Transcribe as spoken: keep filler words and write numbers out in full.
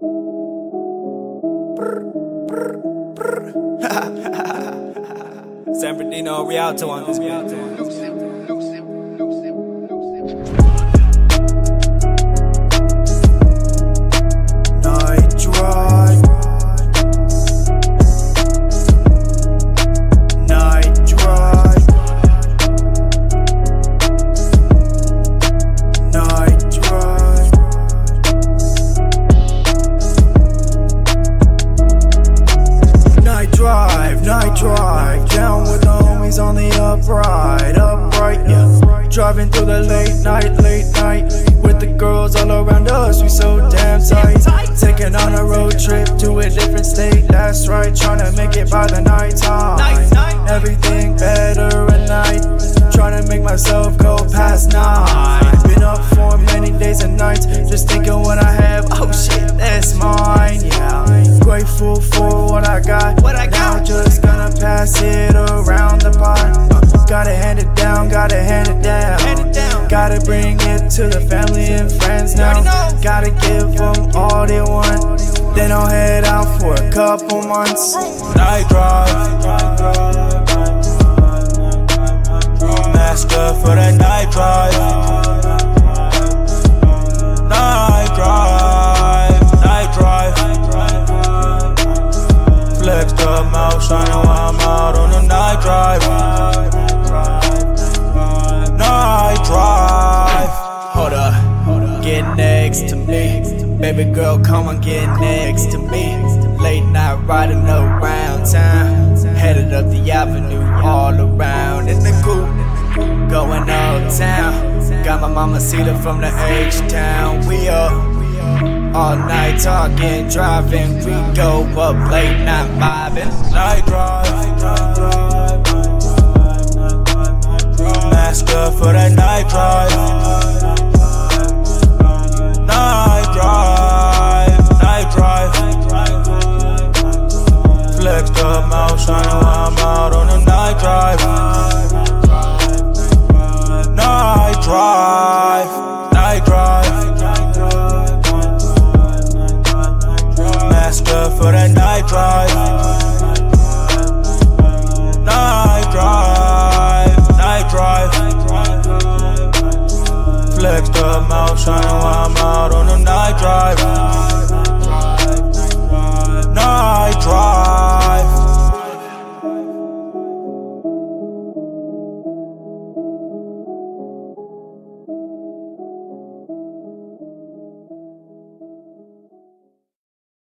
San Bernardino Rialto on this beat. Night drive. Night drive. Night drive. Night drive, night drive. Down with the homies on the upright, upright, yeah. Driving through the late night, late night. With the girls all around us, we so damn tight. Taking on a road trip to a different state, that's right. Trying to make it by the night time. Everything better at night. Trying to make myself go past nine. Been up for many days and nights, just thinking what I have, oh shit, that's mine, yeah. Grateful for what I got, what I got. Now just gonna pass it around the pot. uh, Gotta hand it down, gotta hand it down. Hand it down. Gotta bring it to the family and friends now. Gotta give them all they want, then I'll head out for a couple months. Night drive, mask up for the night drive. Night drive, night drive. Flexed up, mouth shining while I'm out on the night drive. Night drive. Hold up, get next to me. Baby girl, come on, get next to me. Late night riding around town, headed up the avenue all around in the coupe, going uptown. Got my mama seated from the H-Town. We up all night talking, driving. We go up late night vibing. Night drive, mask up for that night drive.